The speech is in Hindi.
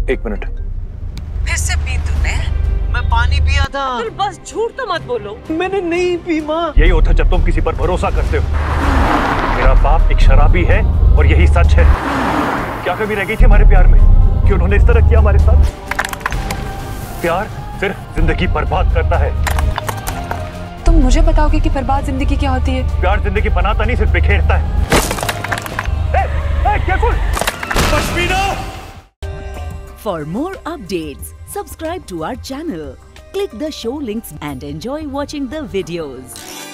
एक मिनट। फिर से पी तूने? मैं पानी पिया था। बस झूठ तो मत बोलो। मैंने नहीं पी माँ। यही होता जब तुम किसी पर भरोसा करते हो। मेरा बाप एक शराबी है और यही सच है। क्या कमी रह गई थी हमारे प्यार में कि उन्होंने इस तरह किया हमारे साथ? प्यार सिर्फ जिंदगी बर्बाद करता है। तुम मुझे बताओगे कि बर्बाद जिंदगी क्या होती है? प्यार जिंदगी बनाता नहीं, सिर्फ बिखेरता है। Careful! Pashmina! For more updates, subscribe to our channel, click the show links and enjoy watching the videos.